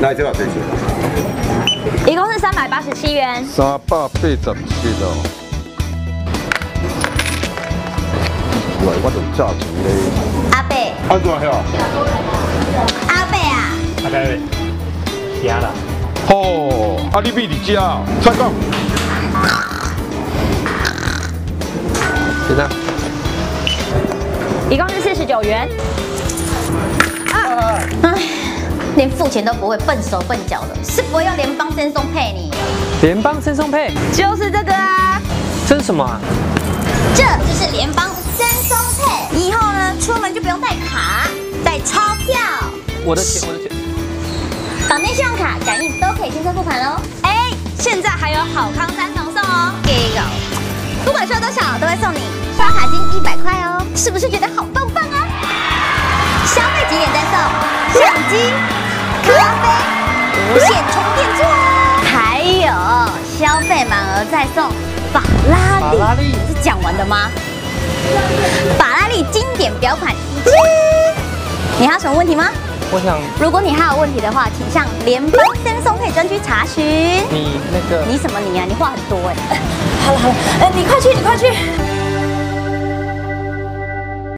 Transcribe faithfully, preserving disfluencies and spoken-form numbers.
来这个多少钱？ 一共是三百八十七元。 三百八十七哦。喂，我就价钱咧。 阿伯。 安怎样？ 阿伯啊。 阿伯，惊啦。 哦，啊你咪伫遮，再讲。现在。 一共是四十九元。啊，唉，连付钱都不会，笨手笨脚的，是不会用联邦先送配你？ 联邦先送配就是这个啊。 这是什么啊？ 这就是联邦先送配，以后呢，出门就不用带卡，带钞票。 我的钱，我的钱。 绑定信用卡、感应都可以先收付款哦。哎，现在还有好康三重送哦，给个，不管收多少都会送你刷卡金一百块哦，是不是觉得好棒棒啊？消费几点再送相机、咖啡、无线充电座哦，还有消费满额再送法拉利。 法拉利是讲完的吗？法拉利经典表款一千，你还有什么问题吗？ 我想， 如果你还有问题的话，请向联邦先送配专区查询。 你那个， 你什么你啊？你话很多哎、好了好了，呃，你快去，你快去。